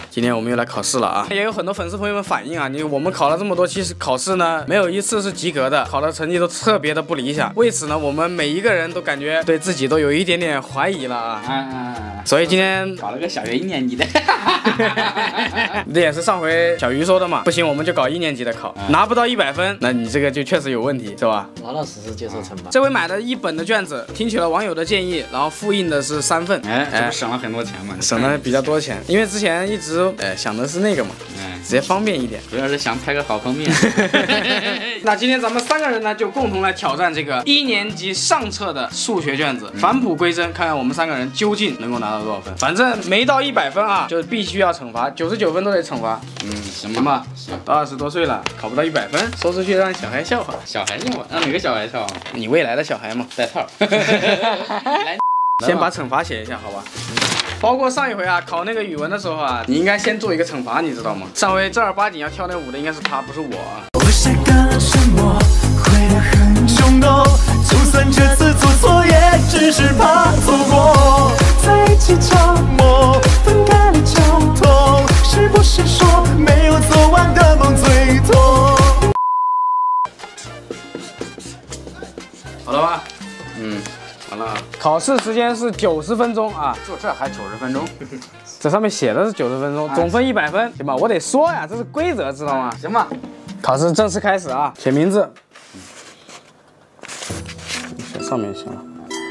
今天我们又来考试了啊！也有很多粉丝朋友们反映啊，我们考了这么多期考试呢，没有一次是及格的，考的成绩都特别的不理想。为此呢，我们每一个人都感觉对自己都有一点点怀疑了啊。所以今天搞了个小学1年级的， 这也是上回小鱼说的嘛，不行我们就搞1年级的考，拿不到100分，那你这个就确实有问题，是吧？ 老老实实接受惩罚。 这回买的1本的卷子，听取了网友的建议，然后复印的是3份， 这不省了很多钱嘛？ 省了比较多钱，因为之前一直想的是那个嘛，直接方便一点， 主要是想拍个好封面。 那今天咱们3个人呢，就共同来挑战这个1年级上册的数学卷子，返璞归真，看看我们3个人究竟能够拿到多少分。反正没到100分啊，就必须要惩罚，99分都得惩罚。 行吧， 行，都20多岁了，考不到100分，说出去让小孩笑话。 小孩笑话？让哪个小孩笑话？ 你未来的小孩嘛， 带套。 先把惩罚写一下，好吧？包括上一回啊，考那个语文的时候啊，你应该先做一个惩罚，你知道吗？上回正儿八经要跳那舞的应该是他，不是我啊。 我晒干沉默，会得很冲动，就算这次做错，也只是怕错过。在一起着魔，分开了就痛，是不是说没有做完的梦最痛？ 好了吧？完了。考试时间是90分钟啊， 就这还90分钟？ 这上面写的是90分钟，总分100分，行吧？我得说呀，这是规则，知道吗？ 行吧。 考试正式开始啊！写名字，写上面行了。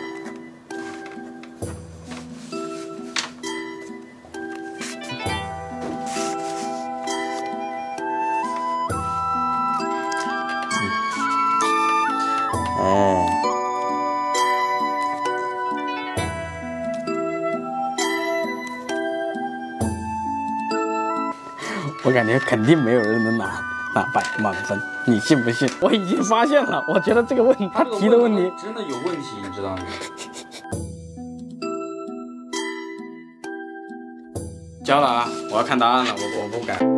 我感觉肯定没有人能拿100满分，你信不信？我已经发现了，我觉得这个问题，他提的问题真的有问题，你知道吗？ 交了啊！我要看答案了，我不改。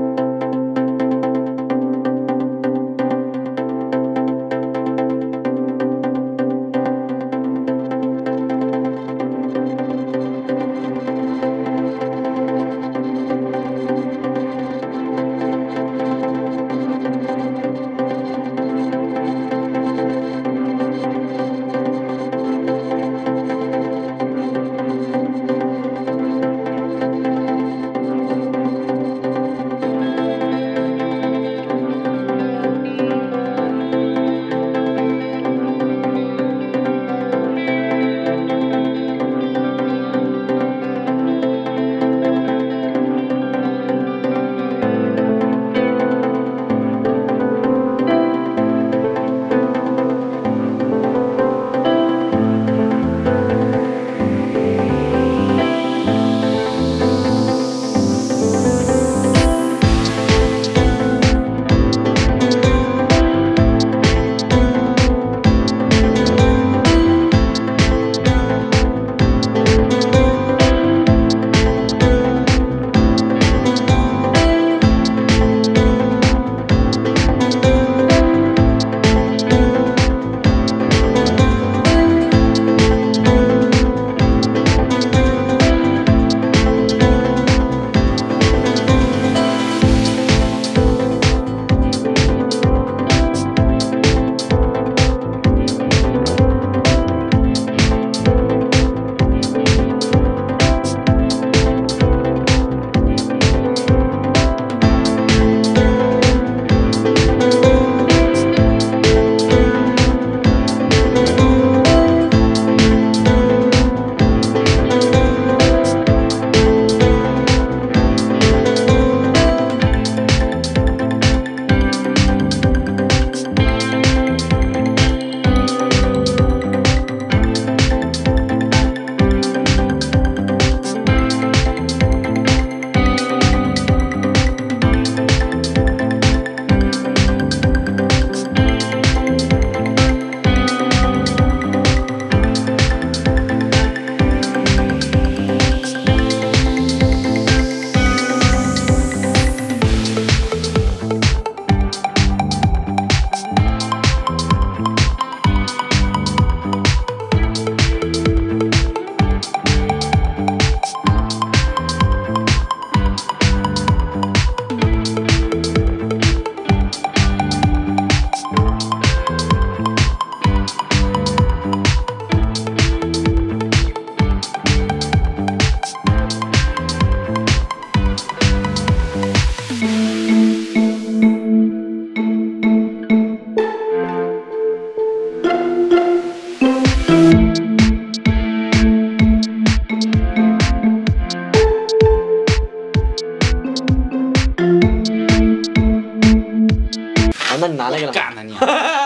那你拿那个了。 干他你！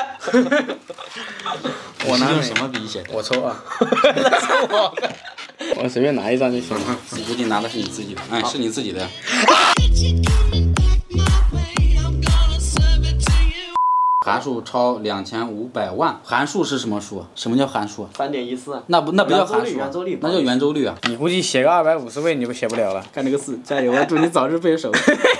我拿用什么笔写的？ 我抽啊。我随便拿一张就行了。 你估计拿的是你自己的，哎，是你自己的。函数超2500万，函数是什么数？什么叫函数 3.14。 那不叫函数， 圆周率， 那叫圆周率啊！ 你估计写个250位你就写不了了。 干这个4，加油啊！祝你早日背熟。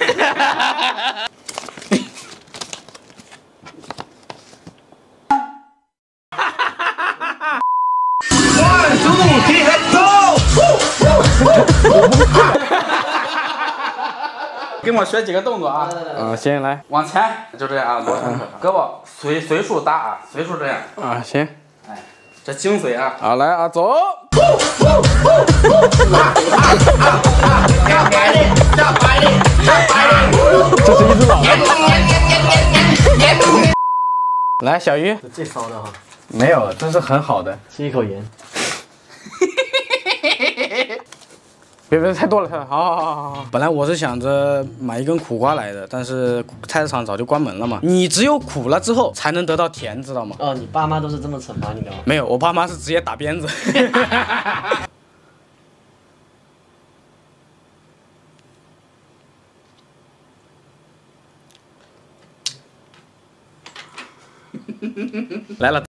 跟我学几个动作啊！ 行来。 往前，就这样啊，胳膊随处搭啊，随处这样。 啊，行。 哎，这精髓啊！ 好，来啊，走。这是一只老的。来，小鱼。 最骚的哈。 没有，这是很好的。 吃一口盐。 别，太多了，太多了。好。本来我是想着买一根苦瓜来的，但是菜市场早就关门了嘛。你只有苦了之后才能得到甜，知道吗？ 哦，你爸妈都是这么惩罚你的吗？ 没有，我爸妈是直接打鞭子。来了。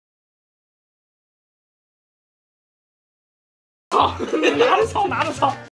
操！拿着操！